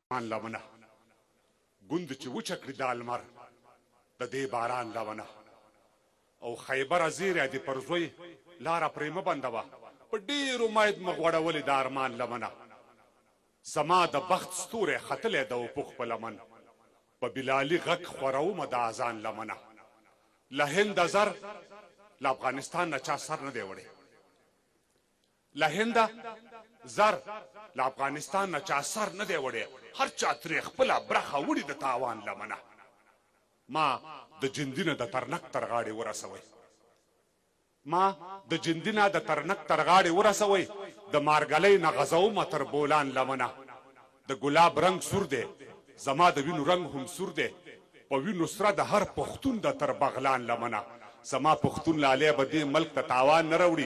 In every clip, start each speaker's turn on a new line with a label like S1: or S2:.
S1: لمنه ګوند چې وچه کړي دا لمر د دې باران لمنه او خیبره زیری دې پر زوی لاره پرې مه بندوه په ډېرو ماید مه غوړولې د ارمان لمنه زما د بخت ستوری ختلی د وپوښ په لمن په بلالي غږ خورومه د اذان لمنه له هنده زر له افغانستان نه چا سر نه دی وړی له هنده زر له افغانستان نه چا سر نه دی وړی هر چا ترې خپله برخه وړي د تاوان لمنه ما د جندي نه د ترنک تر غاړې ورسوئ ما د جندي نه د ترنک تر غاړې ورسوئ د مارګلۍ نه غځومه تر بولان لمنه د ګلاب رنګ سور دی زما د وینو رنګ هم سور دی په وینو سره د هر پښتون د تر بغلان لمنه زما پښتون لالی به دې ملک ته تاوان نه راوړي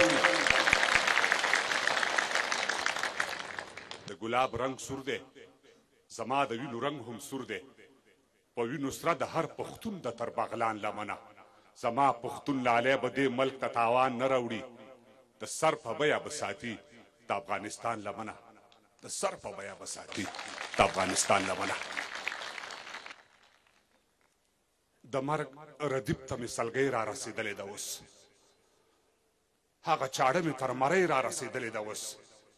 S1: د ګلاب رنګ سور دی زما د وینو رنګ هم سور دی په وینو سره د هر پښتون د تر بغلان لمنه زما پښتون لالی به دې ملک ته تاوان نه راوړي د سر په بیه به ساتي د افغانستان لمنه د سر په بیه به ساتي د افغانستان لمنه د مرګ ردیب ته مې سلګۍ را رسېدلې ده اوس هغه چاړه مې تر مرۍ را رسېدلې ده اوس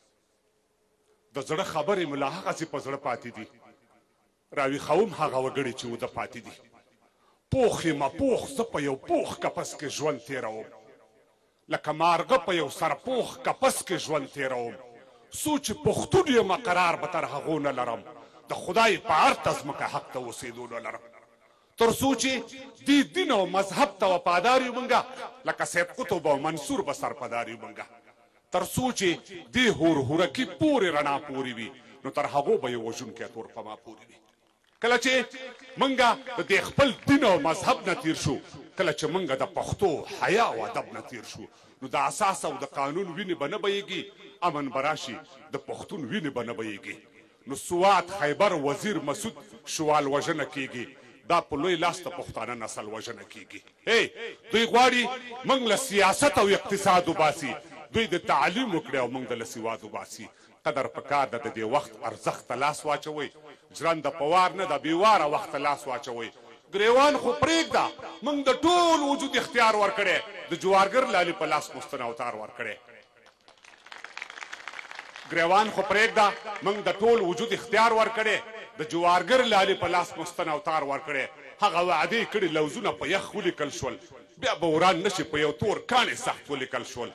S1: د زړه خبرې مې لا هغسې په زړه پاتې دي راویښوم هغه وګړي چې وده پاتې دي پوخ یمه پوخ زه په یو پوخ کپس کې ژوند تېروم لکه مارغه په یو سرپوخ کپس کې ژوند تېروم څو چې پښتون یمه قرار به تر هغو نه لرم د خدای په هرته ځمکه حق ته اوسېدو نه لرم تر څو چې دې دین او مذهب ته وفادار یو موږ لکه سید قطب او منصور به سرپدار یو موږ تر څو چې دې هورهورکي پورې رڼا پورې وي نو تر هغو به یې وژونکی تور په ما پورې وي کله چې موږ د دې خپل دین او مذهب نه تیر شو کله چې موږ د پښتو حیا او ادب نه تیر شو نو د اساس او د قانون وینې به نه بهیږي امن به راشي د پښتون وینې به نه بهیږي نو سوات خیبر وزیر مسعود شوال وژنه کیږي دا په لوی لاس د پښتانه نسل وژنه کیږي دوی غواړي موږ له سیاست او اقتصاد وباسي دوی د تعلیم وکړي او موږ د له سواد وباسي قدر پکار ده د دې وخت ارزښت ته لاس واچوئ ژرنده په وار نه ده بېواره وخت ته لاس واچوئ ګریوان خو پرېږده موږ د ټول وجود اختیار ورکړی د جوارګر لالي په لاس مستن اوتار ورکړی ګریوان خو پرېږده موږ د ټول وجود اختیار ورکړی د جوارګر لالي په لاس مستن اوتار ورکړی هغه وعدې کړي لوزونه په یخ ولیکل شول بیا به وران نشي په یو تور کاڼې سخت ولیکل شول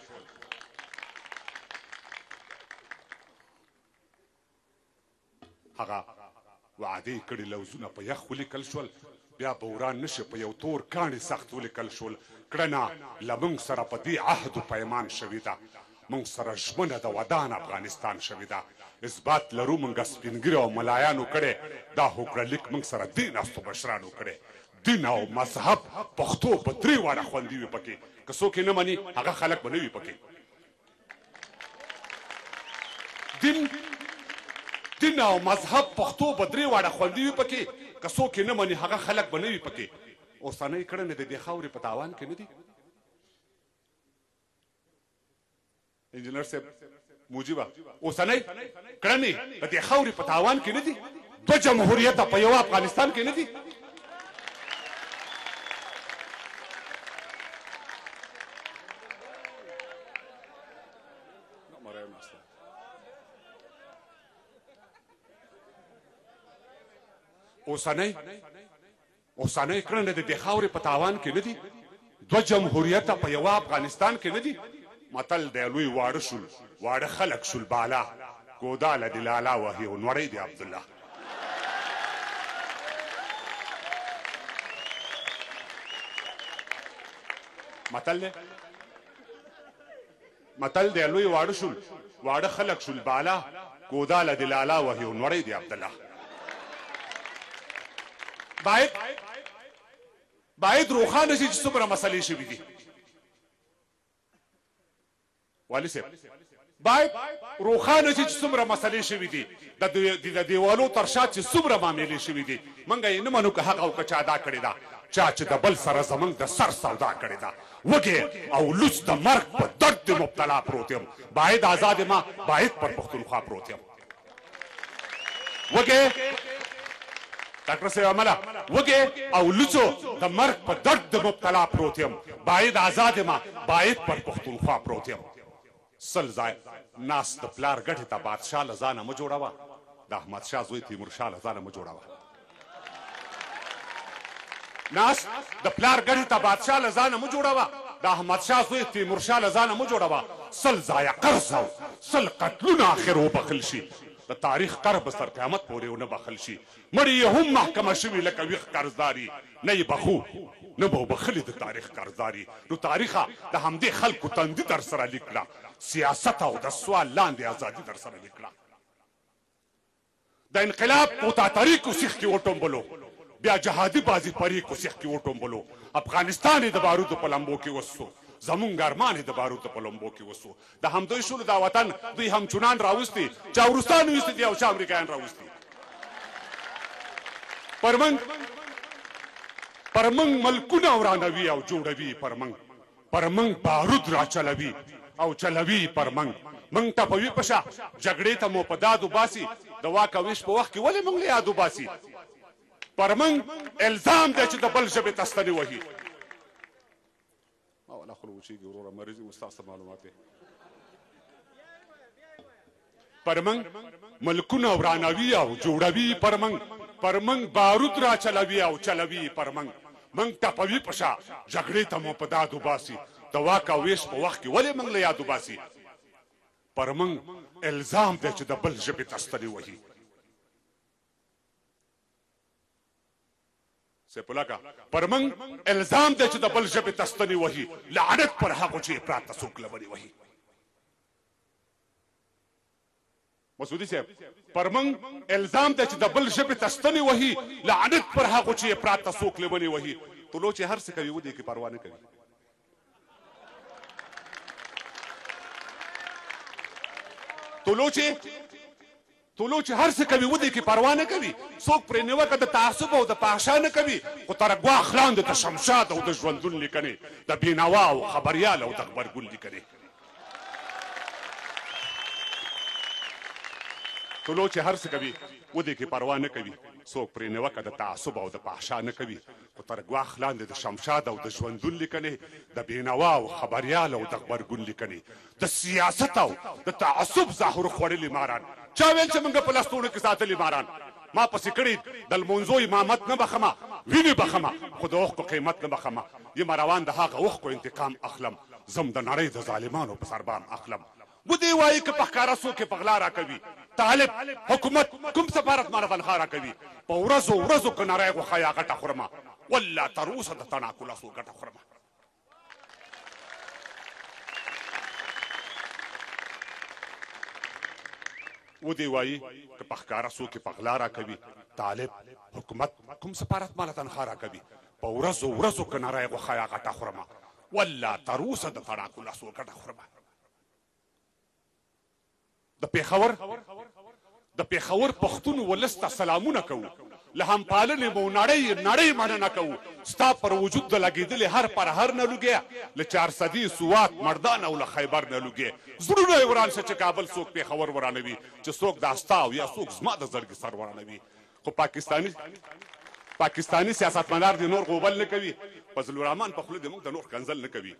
S1: هغه وعدې کړي لوزونه په یخ ولیکل شول بیا به وران نشي په یو تور کاڼې سخت ولیکل شول کړنه له موږ سره په دې عهد و پیمان شوې ده موږ سره ژمنه د ودان افغانستان شوې ده اثبات لرو موږ سپینګیرو او ملایانو کړی دا هوکړه لیک موږ سره دې ناستو مشرانو کړی دین او مذهب پښتو په درې واړه خوندي وي پکې که څوک یې نه مني هغه خلک به نه وي پکې دین او مذهب پښتو به درې واړه خوندي وي پکې که څوک یې نه مني هغه خلک به نه وي پکې اوسنۍ کړنې د دې خاورې په تاوان کې نه دي انجینر صاحب موجبه اوسنۍ کړنې د دې خاورې په تاوان کې نه دي دوه جمهوریته په یوه افغانستان کې نه دي اوسنۍ کړنې د دې خاورې په تاوان کې نه دي دوه جمهوریته په یوه افغانستان کې نه دي متل دی لوی واړه شول واړه خلک شول بالا ګوداله د لالا وهي او نوړی د عبدالله متل دی لوی واړه شول واړه خلک شول بالا ګوداله د لالا وهي او نوړی د عبدالله باید روښانه شي چې څومره مسلې شوي دي والي صاحب باید روښانه شي چې څومره مسلې شوي دي د دیوالو تر شا چې څومره معاملې شوي دي موږ یې نه منو که حق او که چا ادا کړې ده چا چې د بل سره زموږ د سر سودا کړې ده وږې او لوڅ د مرګ په درد د مبتلا پروت یم باید آزاد ما باید پر پښتونخوا پروت یم وږی ډاکټر صاحب عمله وږی او لوڅو د مرګ په درد د مبتلا پروت یم باید آزاد یم باید پر پښتونخوا پروت یم سل ځای ناست د پلار ګټې ته بادشاه له ځانه مه جوړوه د احمدشاه زوی تیمورشاه له ځانه مه جوړوه ناست د پلار ګټې ته بادشاه له ځانه مه جوړوه د احمدشاه زوی تیمورشاه له ځانه مه جوړوه سل ځایه قرض او سل قتلونه آخر وبخل شي د تاریخ قر به تر قیامت پورې ونه بخل شي مړي یې هم محکمه شوي لکه ویښ قرضداري نه یې بخو نه به وبخلي د تاریخ قرضداري نو تاریخه د همدې خلکو تندي در سره لیک کړه سیاست او د سوال لاندې ازادي در سره لیک کړه د انقلاب کوتاتري کو سیخ کې وټومبلو بیا جهادي بازی پری کو سیخ کې وټومبلو افغانستان د بارودو په لمبو کې وسو زمونږ ارمان د بارودو په لمبو کې وسو د همدوی شولو دا وطن دوی هم چونان راوستي چا وروستان ویستي دي او چا امریکایان راوستي پر موږ ملکونه ورانوي او جوړوي پر موږ بارود را چلوي او چلوي پر موږ ټپوي په شا جګړې ته مو په داد وباسي د واک او ویش په وخت کې ولې موږ له یاد وباسي پر موږ الزام دی چې د بل ژبې ته ستنې وهي ولا خلو وچیږي وروره مریض یم ستاسو معلومات دی پر موږ ملکونه ورانوي او جوړوي پر موږ بارود را چلوي او چلوي پر موږ ټپوي په شا جګړې ته مو په داد وباسي د واک او ویش په وخت کې ولې موږ له یاد وباسي پر موږ الزام دی چې د بل ژبې ته ستنې وهي سپولاکا پر موږ الزام دی چې د بل ژبې ته ستنې وهي لعنت پر هغو چې افراط ته څوک لبنې وهي مسعودي صاحب پر موږ الزام دی چې د بل ژبې ته ستنې وهي لعنت پر هغو چې افراط ته څوک لبنې وهي طلوع چې هر څه کوي ودې کې پروا نه کوي طلوع چې هر څه کوي ودې کې پروا نه کوي څوک پرې نیوکه د تعصب او د فحشا نه کوي خو تر ګواښ لاندې د شمشاد او د ژوندون لیکنې د بېنوا او خبریال او د غبرګون لیکنې طلوع چې هر څه کوي ودې کې پروا نه کوي څوک پرې نیوکه د تعصب او د فحشا نه کوي خو تر ګواښ لاندې د شمشاد او د ژوندون لیکنې د بېنوا او خبریال او د غبرګون لیکنې د سیاست او د تعصب زهر خوړلي ماران چا ویل چې موږ په لستوڼو کې ساتلي ماران ما پسې کړي د لمونځو امامت نه بخمه وینې بخمه خو د اوښکو قیمت نه بخمه یم روان د هغه اوښکو انتقام اخلم زم د نړۍ د ظالمانو په سربام اخلم ودې وایي که په ښکاره څوک یې په غلا راکوي طالب حکومت کوم سفارت مانه تنخوا راکوي په ورځو که نری غوښه یا غټه خورمه والله تر اوسه د تڼاکو لاسو ګټه خورمه ودې وایي که په ښکاره څوک یې په غلا راکوي طالب حکومت کوم سفارت مانه تنخوا راکوي په ورځو که نری غوښه یا غټه خورمه والله تر اوسه د تڼاکو لاسو ګټه خورمه د پېښور پښتون ولس ته سلامونه کوو له همپالنې مو نړۍ مننه کوو ستا پر وجود د لګېدلې هر پرهر نه لوګیا له چارسدي سوات مردان او له خیبر نه لوګې زړونه یې وران شه چې کابل څوک پېښور ورانوي چې څوک دا ستا او یا څوک زما د زړګي سر ورانوي خو پاکستاني سیاستمدار دې نور غوبل نه کوي فضل الرحمن په خوله دې موږ د نور کنځل نه کوي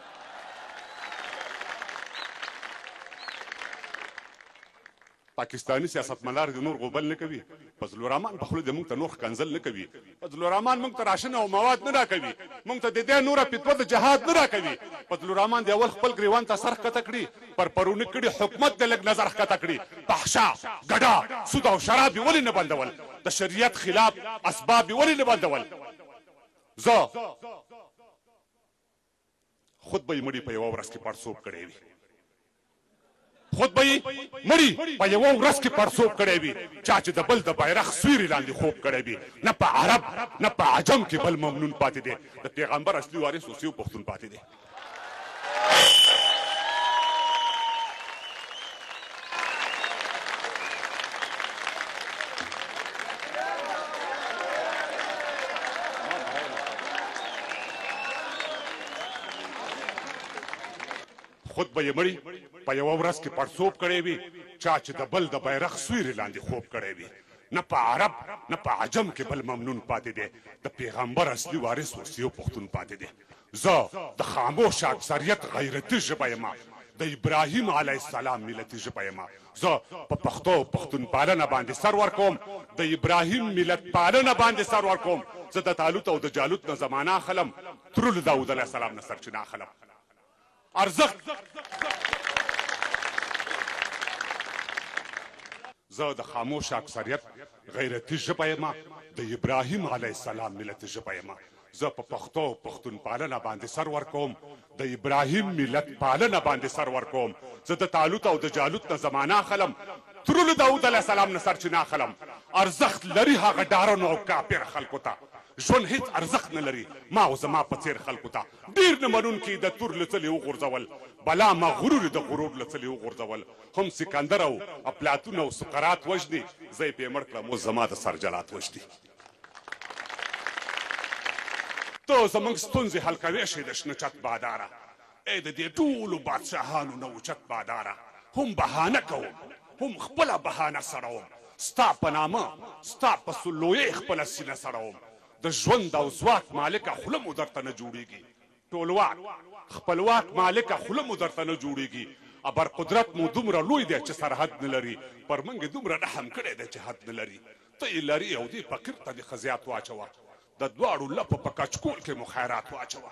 S1: پاکستاني سیاستمدار د نور غوبل نه کوي فضل الرحمن په خوله د موږ ته نور کنځل نه کوي فضل الرحمن موږ ته راشن او مواد نه راکوي موږ ته د دې نوره فتوا د جهاد نه راکوي فضل الرحمن د اول خپل ګریوان ته سر ښکته کړي پر پرونه کړي حکومت د لږ نظر ښکته کړي فحشا ګډا سود او شراب ولې نه بندول د شریعت خلاف اسباب ولې نه بندول زه خود به یې مړي په یوه ورځ کې پړسوب کړی وي خود به یې مړي په یوه ورځ کې پړسوب کړی وي چا چې د بل د بیرغ سیوري لاندې خوب کړی وي نه په عرب نه په عجم کې بل ممنون پاتې دی د پیغمبر اصلي وارث اوس یو پښتون پاتې دی خود به یې مړي په یوه ورځ کې پړسوب کړی وي چا چې د بل د بیرغ سیوري لاندې خوب کړی وي نه په عرب نه په عجم کې بل ممنون پاتې دی د پیغمبر اصلي وارث اوس یو پښتون پاتې دی زه د خاموش اکثریت غیرتي ژبه یم د ابراهیم علیه السلام ملتي ژبه یم زه په پښتو پښتون پالنه باندې سر ورکوم د ابراهیم ملت پالنه باندې سر ورکوم زه د طالوت او د جالوت نه زمانه اخلم ترلو داود علیه السلام نه سرچینه اخلم ارزښت زه د خاموش اکثریت غیرتي ژبه یم د ابراهیم علیه السلام ملت ژبه یم زه په پښتو پښتون پالنه باندې سر ورکوم د ابراهیم ملت پالنه باندې سر ورکوم زه د طالوت او د جالوت نه زمانه اخلم ترلو داود علیه السلام نه سرچینه اخلم ارزښت لري هغه ډارنو او کافر خلکو ته ژوند هیڅ ارزښت نه لري ما او زما په څېر خلکو ته ډېر نه منونکي د تور له څلې وغورځول بلا مغرور د غرور له څلې وغورځول هم سکندر او افلاطون او سقراط وژني زه یې پې مړ کړم اوس زما د سر جلات وژني ته زموږ ستونزې حل کوې شې د شنه چت باداره ای د دې ټولو بادشاهانو نه اوچت باداره هم بهانه کوم هم خپله بهانه سړوم ستا په نامه ستا په سلویې خپله سینه سړوم د ژوند او ځواک مالکه خوله مو درته نه جوړېږي ټولواک خپلواک مالکه خوله مو درته نه جوړېږي ابر قدرت مو دومره لوی دی چې سرحد نه لري پر موږ یې دومره رحم کړی دی چې حد نه لري ته یې لري او دې فقیر ته دې ښه زیات واچوه د دواړو لپو په کچکول کې مو خیرات واچوه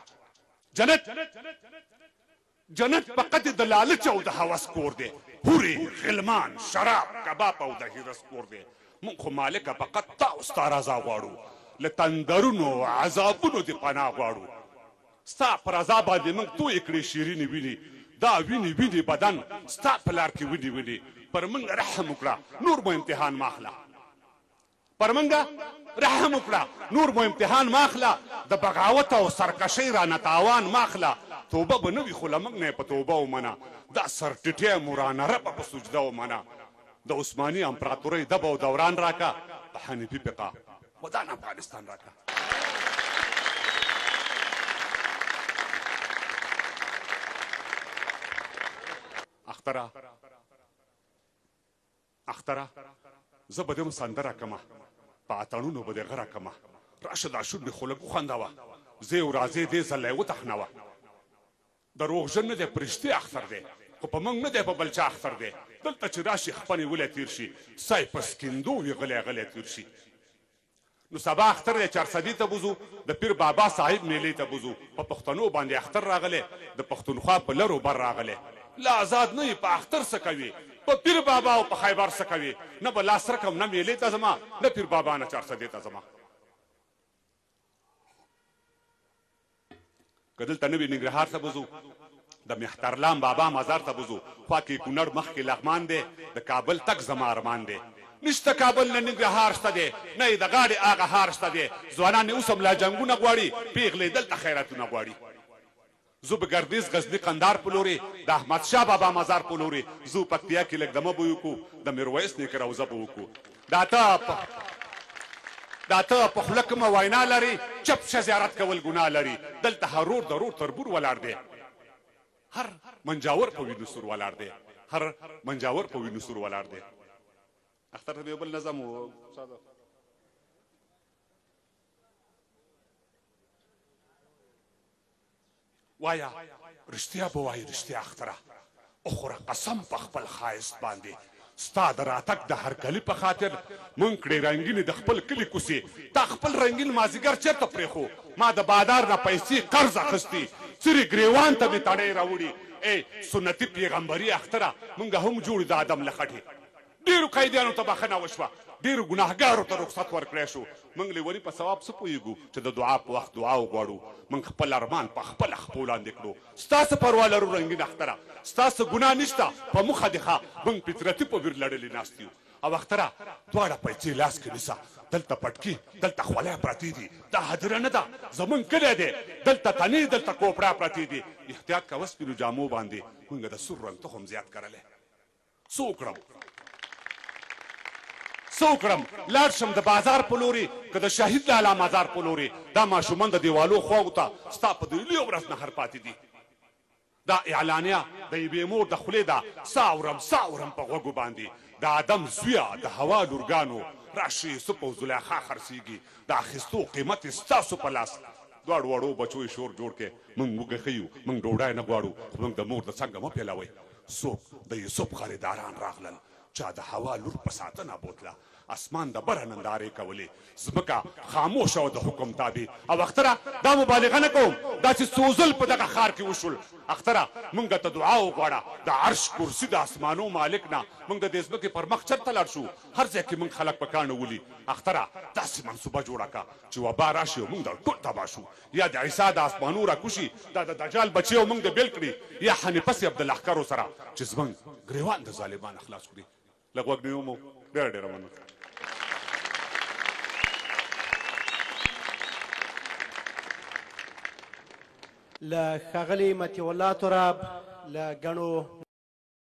S1: جنت فقط د لالچ او د هوس کور دی هورې غلمان شراب کباب او د هیرس کور دی موږ خو مالکه فقط تا او ستا رضا غواړو له تندرونو عذابونو دې پناه غواړو ستا پر رضا باندې موږ تویې کړې شیرینې وینې دا وینې وینې بدن ستا په لار کې وینې وینې پر موږ رحم وکړه نور مو امتحان ما اخله پر موږ رحم وکړه نور مو امتحان ما اخله د بغاوت او سرکشۍ رانه تاوان ما اخله توبه به نه وي خو له موږ نه یې په توبه ومنه دا سرټیټی مو رانه ربه په سجده ومنه د عثماني امپراتورۍ دبه او دوران راکه په حنیفي فقه ودان افغانستان راکه اختره زه به دې سندره کمه په اتڼونو به دې غره کمه راشه دا شونډې خو لږ وخندوه زه یو راځې دې ځله یې وتخنوه دروغجن نه دی په رښتیا اختر دی خو په موږ نه دی په بل چا اختر دی دلته چې راشي خپنې ولی تیر شي سای په سکندو وي غلی غلی تیر شي نو سبا اختر دی چارسدي ته بوځو د پیر بابا صاحب میلې ته بوځو په پښتنو باندې اختر راغلی د پښتونخوا په لرو بر راغلی لا آزاد نه یې په اختر څه کوي په پیر بابا او په خیبر څه کوي نه به لاس رکم نه میلې ته ځما نه پیر بابا نه چارسدي ته ځما که دلته نه وي ننګرهار ته بوځو د مهترلام بابا مزار ته بوځو خوا کې کونړ مخکې لغمان دی د کابل تک زما ارمان دی نشته کابل نه ننګرهار شته دی نه یې د غاړې هغه هار شته دی ځوانان یې اوس هم لا جنګونه غواړي پیغلې دلته خیراتونه غواړي زو به ګردیز غزني قندار په لورې د احمدشاه بابا مزار په لورې زو پکتیا کې لږ دمه به وکړو د میرویس نیکه روضه به وکړو دا ته په خوله کومه وینا لري چپ شه زیارت کول ګناه لري دلته هر رور د رور تربور ولاړ دی هر منجاور په وینو سور ولاړ دی هر منجاور په وینو سور ولاړ دی اختر ته بل نظم و وایا رښتیا به وایي رښتیا اختره اخوره قسم په خپل ښایست باندې ستا د راتګ د هرکلي په خاطر مونږ کړې رنګینې د خپل کلي کوڅې تا خپل رنګین مازدیګر چېرته پرېښو ما د بادار نه پیسې قرض اخیستي څرې ګریوان ته مې تڼۍ راوړي ای سنتي پیغمبري اختره مونږ هم جوړ د آدم له خټې ډېرو قیدیانو ته بخښنه وشوه ډېرو ګناهګارو ته رخصت ورکړی شو موږ لیوني په ثواب څه پوهېږو چې د دعا په وخت دعا وغواړو موږ خپل ارمان په خپله خپو لاندې کړو ستا څه پروا لرو رنګین اختره ستا څه ګناه نشته په موخه دې ښه موږ فطرتي په بیر لړلې ناست یو او اختره دواړه پیسې لاس کې نیسه دلته پټکي دلته خولۍ پرتې دي دا هدیره نه ده زمونږ کلی دی دلته تنې دلته کوپړه پرتې دي احتیاط کوه سپینو جامو باندې موږ د سور رنګ تخم زیات کرلی څه وکړم څه وکړم لاړ شم د بازار په لورې که د شهید لالا مزار په لورې دا ماشومان د دیوالو خواو ته ستا په دلیو ورځ نهر پاتې دي دا اعلانیه د یوې مور د خولې ده سا اورم په غوږو باندې د آدم زویه د هوا لورګانو راشي سپ او زلیخا خرڅېږي د اخیستو قیمت یې ستاسو په لاس دواړو وړو بچو یې شور جوړ کړې موږ موږ ښیو موږ ډوډۍ نه غواړو خو موږ د مور د څنګه مه پیلوئ څوک د یوسف خریداران راغلل چا د هوا لور په ساتنه بوتله اسمان د بره نندارې کولې ځمکه خاموشه او د حکم تابع او اختره دا مبالغه نه کوم دا چې څو ځل په دغه ښار کې وشول اختره موږ ته دعا وغواړه د عرش کرسي د اسمانو مالک نه موږ د دې ځمکې پر مخ چرته لاړ شو هر ځای کې موږ خلک په کاڼه ولي اختره داسې منصوبه جوړه کړه چې وبا راشي او موږ د ټول تباه شو یا د عیسی د اسمانو راکوشي دا د دجال بچي او موږ د بیل کړي یا حنیفه صاحب د لښکرو سره چې زموږ ګریوان د ظالمان خلاص کړي لږ وخت نیو مو ډېره ډېره مننه
S2: له ښاغلي مطیع الله تراب له ګڼو